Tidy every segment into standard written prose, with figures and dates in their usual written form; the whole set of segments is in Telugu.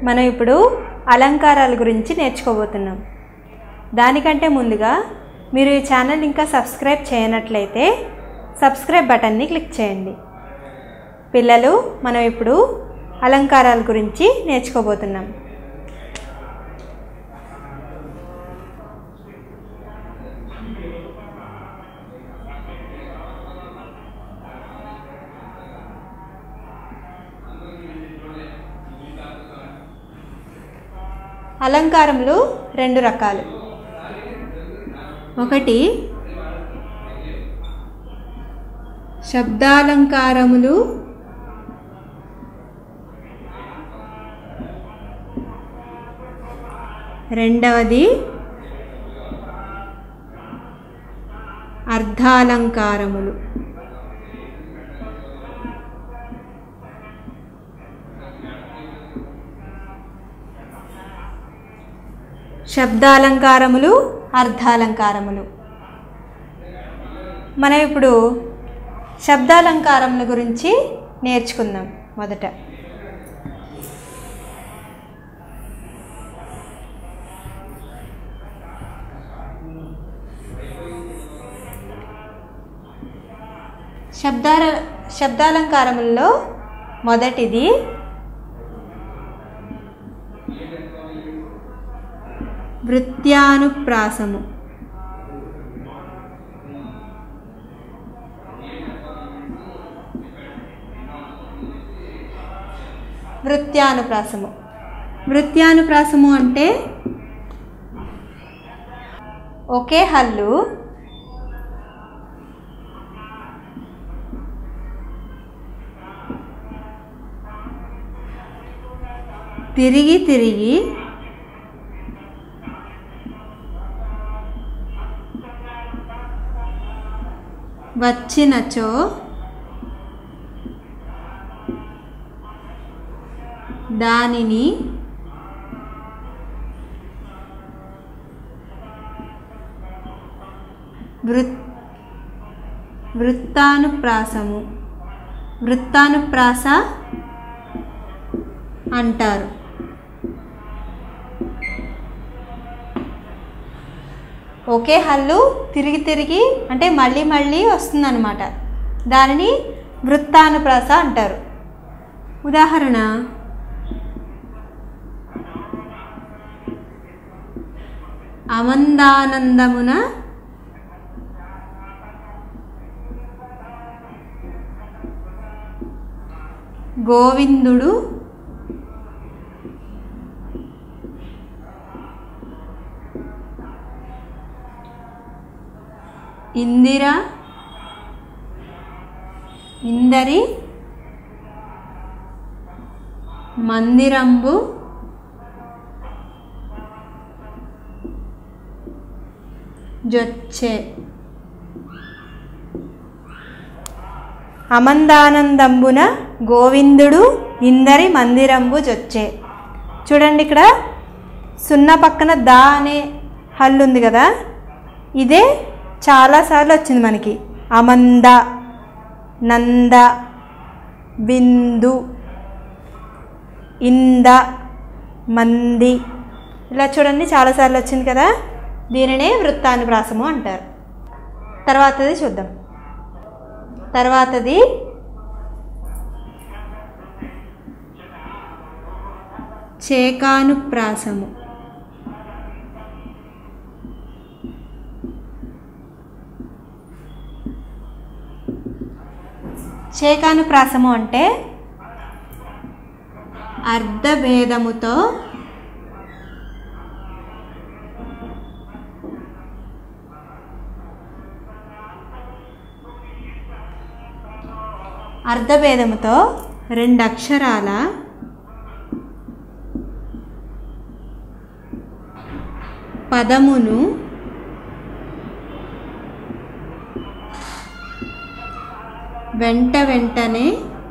మనం ఇప్పుడు అలంకారాల గురించి నేర్చుకోబోతున్నాం. దానికంటే ముందుగా మీరు ఈ ఛానల్ ఇంకా సబ్స్క్రైబ్ చేయనట్లయితే సబ్స్క్రైబ్ బటన్ని క్లిక్ చేయండి. పిల్లలు, మనం ఇప్పుడు అలంకారాల గురించి నేర్చుకోబోతున్నాం. అలంకారములు రెండు రకాలు. ఒకటి శబ్దాలంకారములు, రెండవది అర్థాలంకారములు. శబ్దాలంకారములు, అర్థాలంకారములు. మనం ఇప్పుడు శబ్దాలంకారముల గురించి నేర్చుకుందాం. మొదట శబ్దాలంకారములలో మొదటిది వృత్యానుప్రాసము. వృత్యానుప్రాసము అంటే ఒకే హల్లు తిరిగి తిరిగి వచ్చినచో దానిని వృత్తానుప్రాస అంటారు. ఒకే హల్లు తిరిగి తిరిగి అంటే మళ్ళీ మళ్ళీ వస్తుందన్నమాట. దానిని వృత్తానుప్రాస అంటారు. ఉదాహరణ, అమందానందమున గోవిందుడు ఇందరి మందిరంబు జొచ్చే. అమందానందంబున గోవిందుడు ఇందరి మందిరంబు జొచ్చే. చూడండి, ఇక్కడ సున్నా పక్కన దా అనే హల్లు ఉంది కదా, ఇదే చాలాసార్లు వచ్చింది మనకి. అమంద, నంద, బిందు, ఇంద, మంది, ఇలా చూడండి చాలాసార్లు వచ్చింది కదా. దీనినే వృత్తానుప్రాసము అంటారు. తర్వాతది చూద్దాం. తర్వాతది చేకానుప్రాసము. చేకానుప్రాసము అంటే అర్ధభేదముతో రెండు అక్షరాల పదమును వెంటనే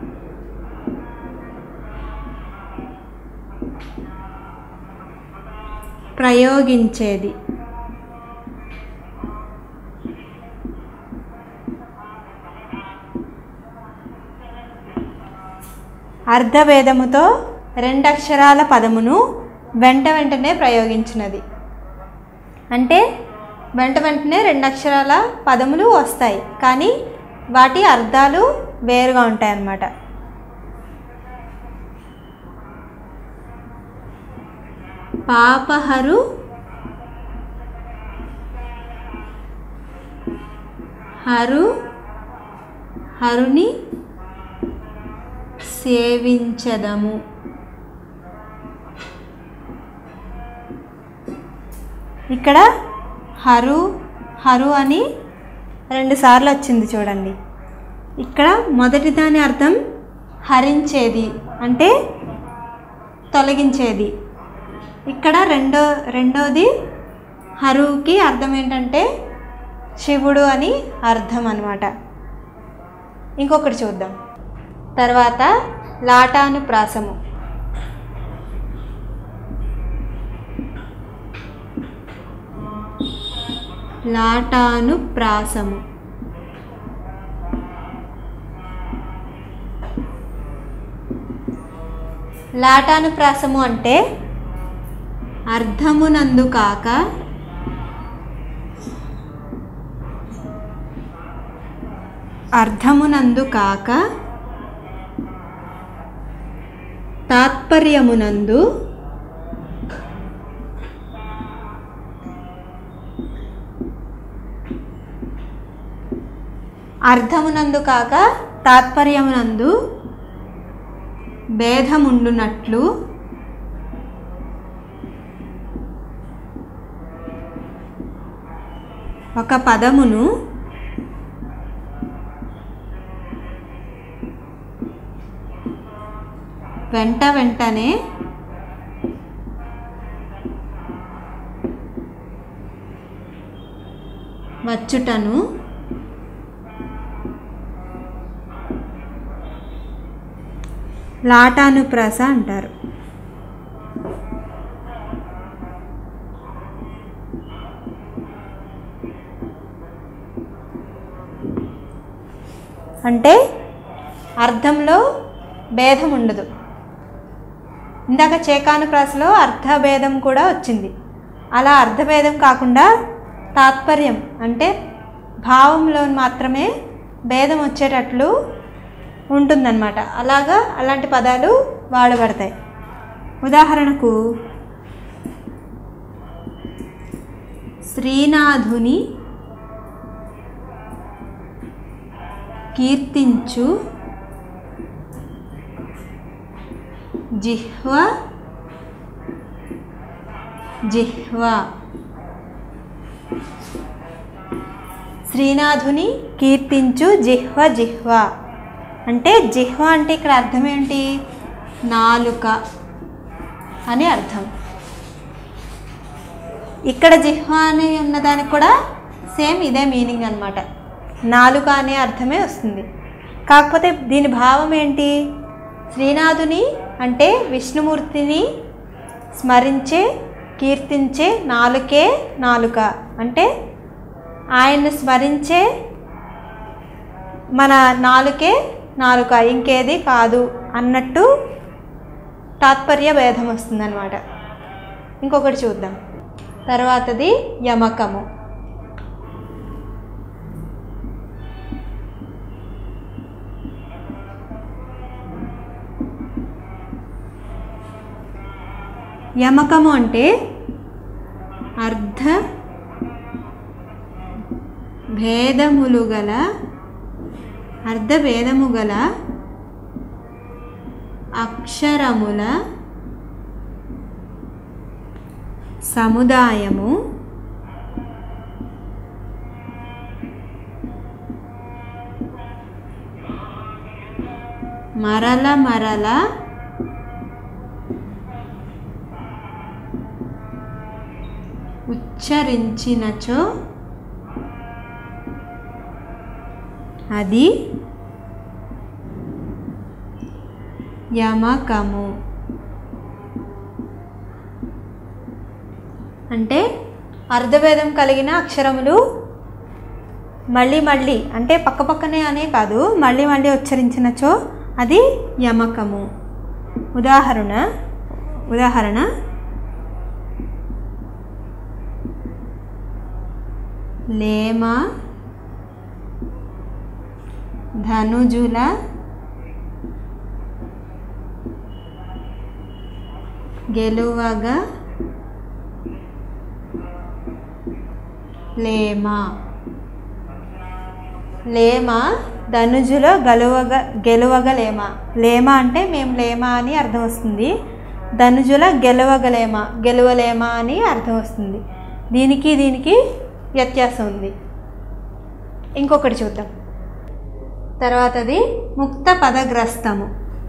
ప్రయోగించేది. అర్ధభేదముతో 2 అక్షరాల పదమును వెంటనే ప్రయోగించినది. అంటే వెంటనే 2 అక్షరాల పదములు వస్తాయి, కానీ వాటి అర్థాలు వేరుగా ఉంటాయి అన్నమాట. పాపహరు హరు హరుని సేవించదము. ఇక్కడ హరు హరు అని 2 సార్లు వచ్చింది చూడండి. ఇక్కడ మొదటి దాని అర్థం హరించేది అంటే తొలగించేది. ఇక్కడ రెండోది హరుకి అర్థం ఏంటంటే శివుడు అని అర్థం అన్నమాట. ఇంకొకటి చూద్దాం. తర్వాత లాటానుప్రాసము. లాటానుప్రాసము లాటానుప్రాసము అంటే అర్థమునందు కాక తాత్పర్యమునందు భేదముండునట్లు ఒక పదమును వెంటనే వచ్చుటను లాటానుప్రాస అంటారు. అంటే అర్థంలో భేదం ఉండదు. ఇందాక చేకానుప్రాసలో అర్థభేదం కూడా వచ్చింది. అలా అర్థభేదం కాకుండా తాత్పర్యం అంటే భావంలో మాత్రమే భేదం వచ్చేటట్లు ఉంటుందన్నమాట. అలాంటి పదాలు వాడబడతాయి. ఉదాహరణకు శ్రీనాథుని కీర్తించు జిహ్వ శ్రీనాథుని కీర్తించు జిహ్వ అంటే జిహ్వ అంటే ఇక్కడ అర్థం ఏంటి? నాలుక అని అర్థం. ఇక్కడ జిహ్వ అని ఉన్నదానికి కూడా సేమ్ ఇదే మీనింగ్ అన్నమాట. నాలుక అనే అర్థమే వస్తుంది. కాకపోతే దీని భావం ఏంటి? శ్రీనాథుని అంటే విష్ణుమూర్తిని స్మరించే కీర్తించే నాలుకే నాలుక అంటే ఆయన్ని స్మరించే మన నాలుకే నాలుక, ఇంకేది కాదు అన్నట్టు తాత్పర్య భేదం వస్తుందన్నమాట. ఇంకొకటి చూద్దాం. తర్వాతది యమకము. యమకము అంటే అర్థ భేదము గల అక్షరముల సముదాయము మరల ఉచ్చరించినచో అది యమకము. అంటే అర్ధభేదం కలిగిన అక్షరములు మళ్ళీ అంటే పక్కపక్కనే అనే కాదు, మళ్ళీ ఉచ్చరించినచో అది యమకము. ఉదాహరణ లేమ ధనుజుల గెలువగ లేమ. లేమ ధనుజుల గెలువగ లేమ. లేమ అంటే మేము లేమ అని అర్థం వస్తుంది. ధనుజుల గెలువలేమ అని అర్థం వస్తుంది. దీనికి వ్యత్యాసం ఉంది. ఇంకొకటి చూద్దాం. తర్వాతది ముక్త పదగ్రస్తము.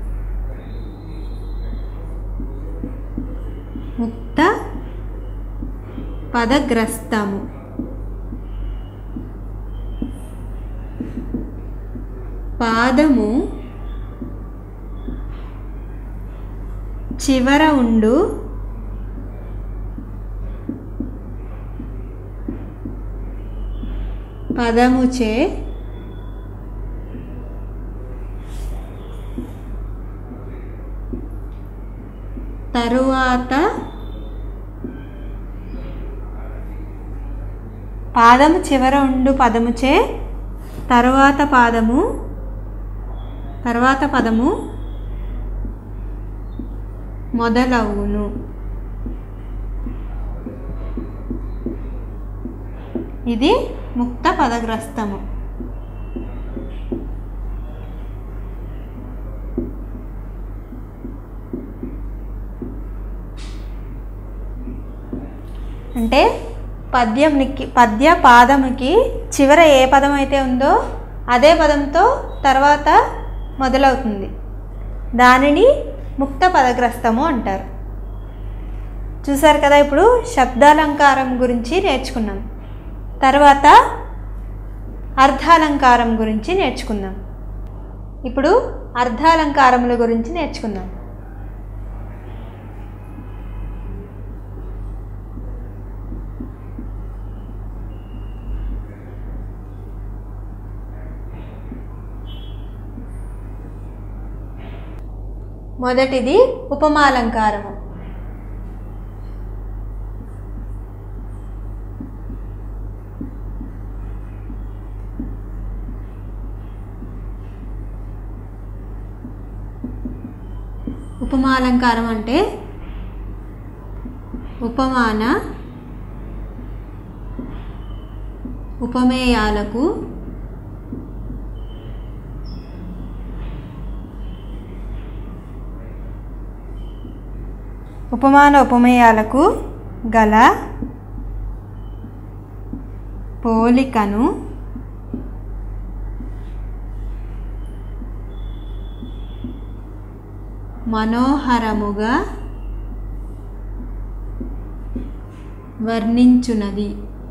ముక్త పదగ్రస్తము పాదము చివర ఉండు పదముచే తరువాత పాదము చివర ఉండు పదముచే తరువాత పదము మొదలవును. ఇది ముక్త పదగ్రస్తము. అంటే పద్య పాదముకి చివర ఏ పదం అయితే ఉందో అదే పదంతో తర్వాత మొదలవుతుంది. దానిని ముక్త పదగ్రస్తము అంటారు. చూసారు కదా, ఇప్పుడు శబ్దాలంకారం గురించి నేర్చుకున్నాం. తర్వాత అర్థాలంకారం గురించి నేర్చుకుందాం. ఇప్పుడు అర్థాలంకారముల గురించి నేర్చుకుందాం. మొదటిది ఉపమాలంకారము. ఉపమాలంకారం అంటే ఉపమాన ఉపమేయాలకు గల పోలికను మనోహరముగా వర్ణించునది.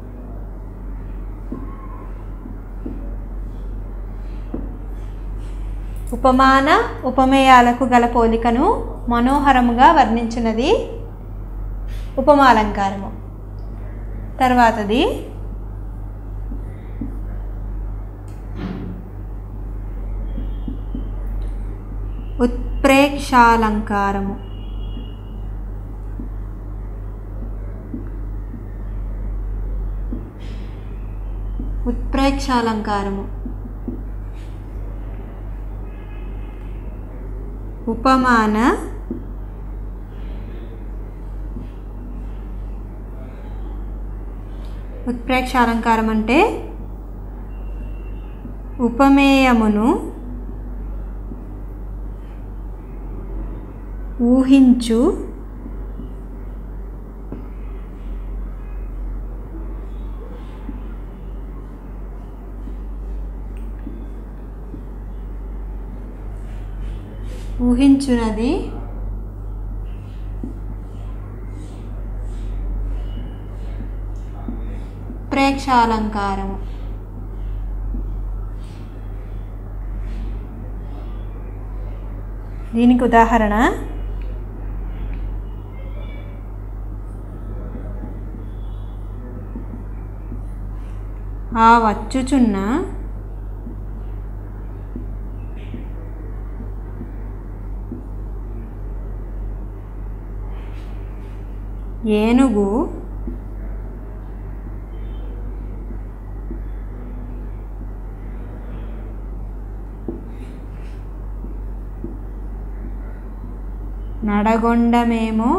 ఉపమాన ఉపమేయాలకు గల పోలికను మనోహరముగా వర్ణించున్నది ఉపమాలంకారము. తర్వాతది ఉత్ప్రేక్షాలంకారము. ఉత్ప్రేక్షాలంకారము ఉపమాన ఉత్ప్రేక్షాలంకారం అంటే ఉపమేయమును ఊహించు ఊహించునది ప్రేక్షాలంకారము. దీనికి ఉదాహరణ ఆ వచ్చుచున్న ఏనుగు నడగొండమేమో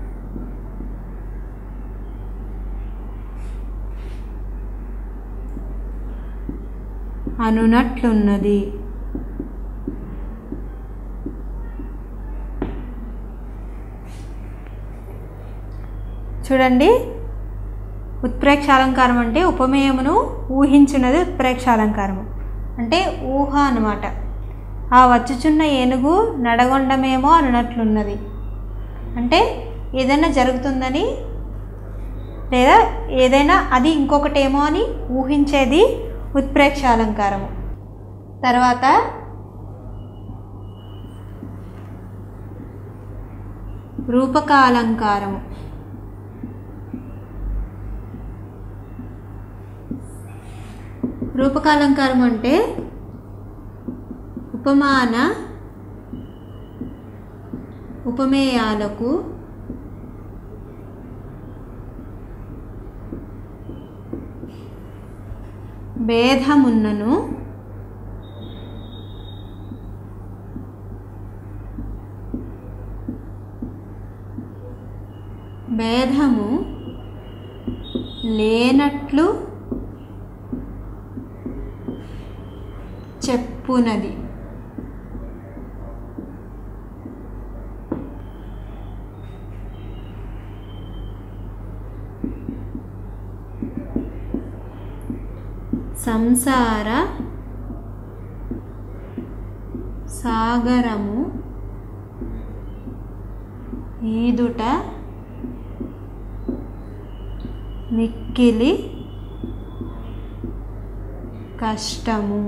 అనునట్లున్నది. చూడండి, ఉత్ప్రేక్షాలంకారం అంటే ఉపమేయమును ఊహించున్నది ఉత్ప్రేక్షాలంకారము అంటే ఊహ అన్నమాట. ఆ వచ్చుచున్న ఏనుగు నడగొండమేమో అనునట్లున్నది అంటే ఏదైనా జరుగుతుందని లేదా ఏదైనా అది ఇంకొకటేమో అని ఊహించేది ఉత్ప్రేక్షాలంకారము. తర్వాత రూపకాలంకారము. రూపకాలంకారం అంటే ఉపమాన ఉపమేయాలకు భేదమున్నను భేదము లేనట్లు చెప్పునది. సంసార సాగరము ఈదుట మిక్కిలి కష్టము.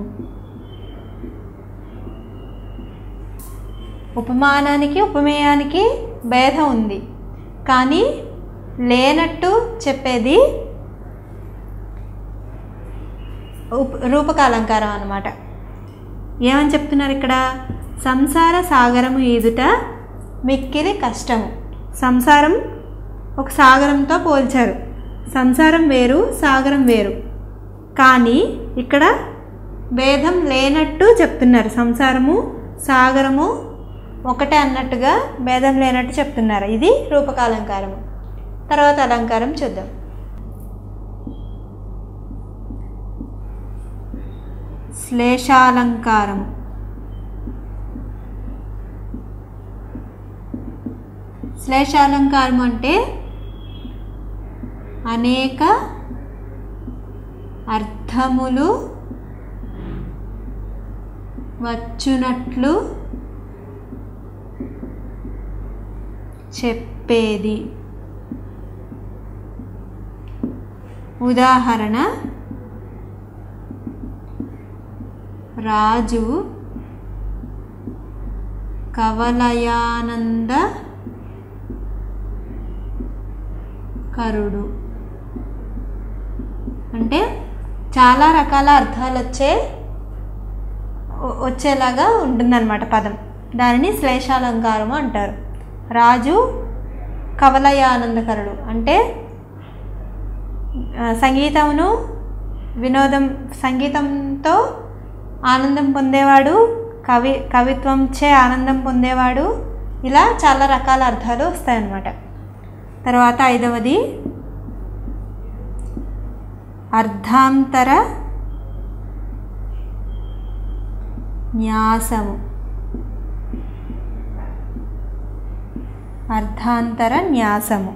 ఉపమానానికి ఉపమేయానికి భేదం ఉంది, కానీ లేనట్టు చెప్పేది రూపకాలంకారం అన్నమాట. ఏమని చెప్తున్నారు ఇక్కడ? సంసార సాగరము ఈదుట మిక్కిలి కష్టము. సంసారం ఒక సాగరంతో పోల్చారు. సంసారం వేరు, సాగరం వేరు, కానీ ఇక్కడ భేదం లేనట్టు చెప్తున్నారు. సంసారము సాగరము ఒకటే అన్నట్టుగా భేదం లేనట్టు చెప్తున్నారు. ఇది రూపకాలంకారము. తర్వాత అలంకారం చూద్దాం. శ్లేషాలంకారము. శ్లేషాలంకారం అంటే అనేక అర్థములు వచ్చునట్లు చెప్పేది. ఉదాహరణ, రాజు కవలయానంద కరుడు అంటే చాలా రకాల అర్థాలు వచ్చేలాగా ఉంటుందన్నమాట పదం. దానిని శ్లేషాలంకారము అంటారు. రాజు కవలయానందకరుడు అంటే సంగీతంతో ఆనందం పొందేవాడు, కవిత్వంచే ఆనందం పొందేవాడు, ఇలా చాలా రకాల అర్థాలు వస్తాయన్నమాట. తర్వాత ఐదవది అర్థాంతర న్యాసము. అర్థాంతర న్యాసము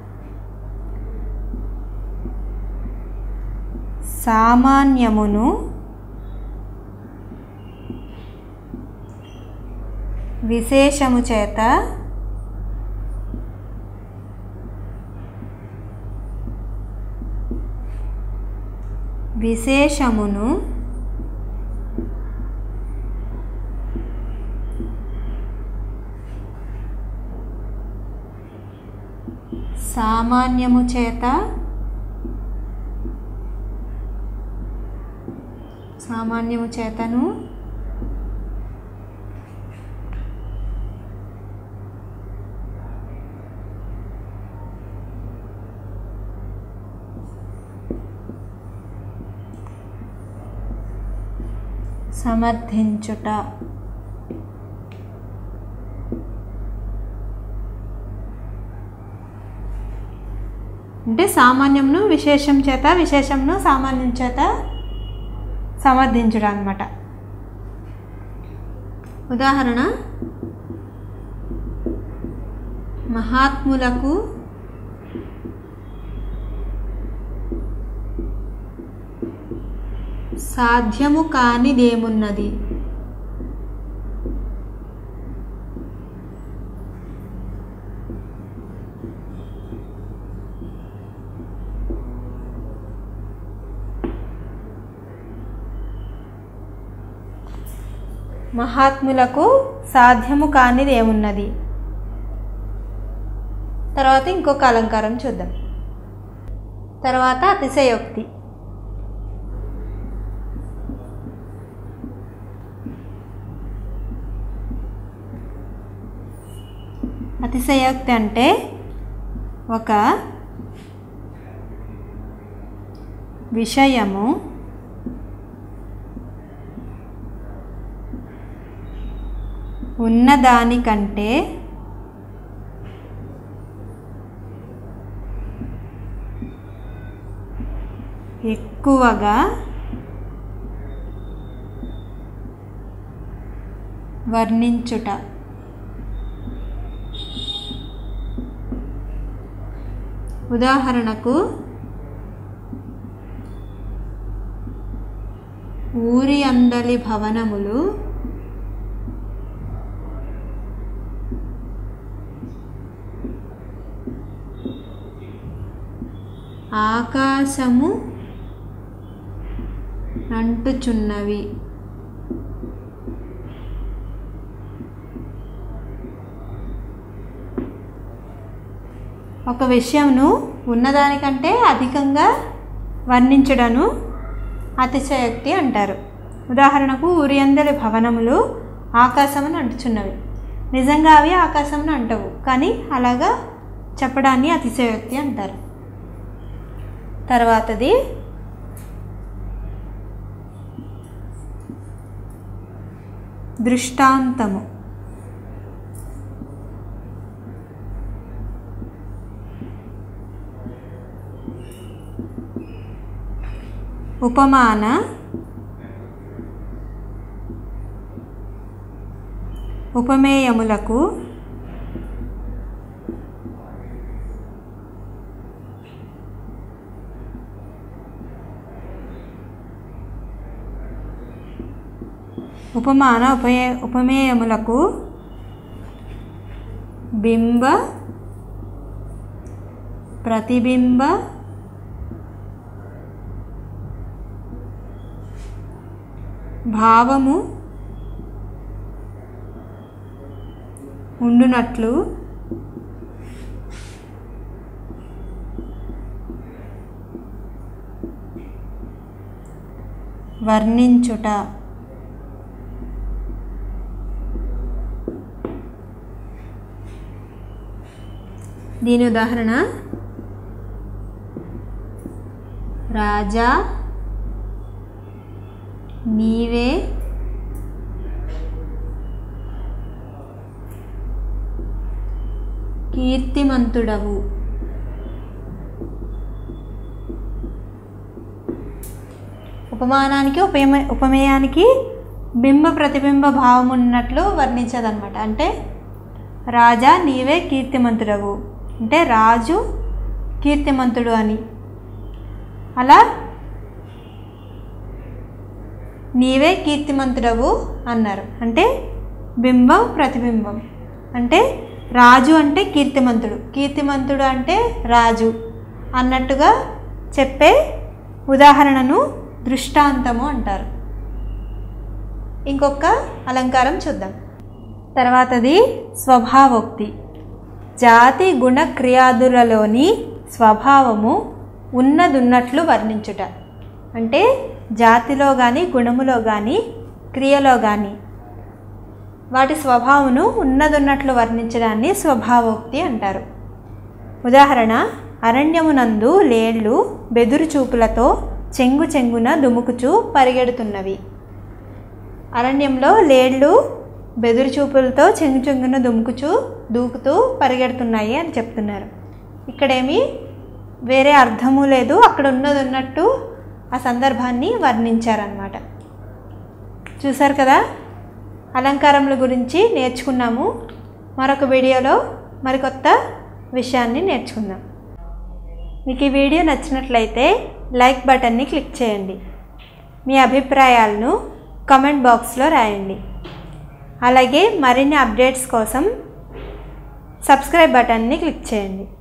సామాన్యమును విశేషము చేత విశేషమును సామాన్యము చేత సామాన్యము చేతను సమర్థించుట. అంటే సామాన్యంను విశేషం చేత, విశేషంను సామాన్యం చేత సమర్థించుట అన్నమాట. ఉదాహరణ: మహాత్ములకు సాధ్యము కానిదేమున్నది. మహాత్ములకు సాధ్యము కానిదేమున్నది. తర్వాత ఇంకొక అలంకారం చూద్దాం. తర్వాత అతిశయోక్తి. అతిశయోక్తి అంటే ఒక విషయము ఉన్నదానికంటే ఎక్కువగా వర్ణించుట. ఉదాహరణకు ఊరి అందలి భవనములు ఆకాశము అంటుచున్నవి. ఒక విషయంను ఉన్నదానికంటే అధికంగా వర్ణించడను అతిశయోక్తి అంటారు. ఉదాహరణకు ఊరి అందలి భవనములు ఆకాశమును అంటుచున్నవి. నిజంగా అవి ఆకాశమును అంటవు, కానీ అలాగా చెప్పడాన్ని అతిశయోక్తి అంటారు. తర్వాతది దృష్టాంతము. ఉపమాన, ఉపమేయములకు ఉపమేయములకు బింబ, ప్రతిబింబ, భావము ఉండునట్లు వర్ణించుట. దీని ఉదాహరణ రాజా నీవే కీర్తిమంతుడవు. ఉపమానానికి ఉపమేయానికి బింబ ప్రతిబింబ భావం ఉన్నట్లు వర్ణించదన్నమాట. అంటే రాజా నీవే కీర్తిమంతుడవు అంటే రాజు కీర్తిమంతుడు అని. అలా నీవే కీర్తిమంతుడవు అన్నారు. అంటే బింబం ప్రతిబింబం. అంటే రాజు అంటే కీర్తిమంతుడు, కీర్తిమంతుడు అంటే రాజు అన్నట్టుగా చెప్పే ఉదాహరణను దృష్టాంతము అంటారు. ఇంకొక అలంకారం చూద్దాం. తర్వాతది స్వభావోక్తి. జాతి గుణ క్రియాదులలోని స్వభావము ఉన్నదున్నట్లు వర్ణించుట. అంటే జాతిలో కానీ గుణములో కానీ క్రియలో కానీ వాటి స్వభావమును ఉన్నదున్నట్లు వర్ణించడాన్ని స్వభావోక్తి అంటారు. ఉదాహరణ అరణ్యమునందు లేళ్ళు బెదురు చూపులతో చెంగు చెంగున దుముకుచూ పరిగెడుతున్నవి. అరణ్యంలో లేళ్ళు బెదురు చూపులతో చెంగు చెంగున దూకుతూ పరిగెడుతున్నాయి అని చెప్తున్నారు. ఇక్కడేమి వేరే అర్థము లేదు, అక్కడ ఉన్నది ఉన్నట్టు ఆ సందర్భాన్ని వర్ణించారన్నమాట. చూసారు కదా, అలంకారముల గురించి నేర్చుకున్నాము. మరొక వీడియోలో మరికొత్త విషయాన్ని నేర్చుకుందాం. మీకు ఈ వీడియో నచ్చినట్లయితే లైక్ బటన్ని క్లిక్ చేయండి. మీ అభిప్రాయాలను కామెంట్ బాక్స్లో రాయండి. అలాగే మరిన్ని అప్డేట్స్ కోసం సబ్స్క్రైబ్ బటన్ని క్లిక్ చేయండి.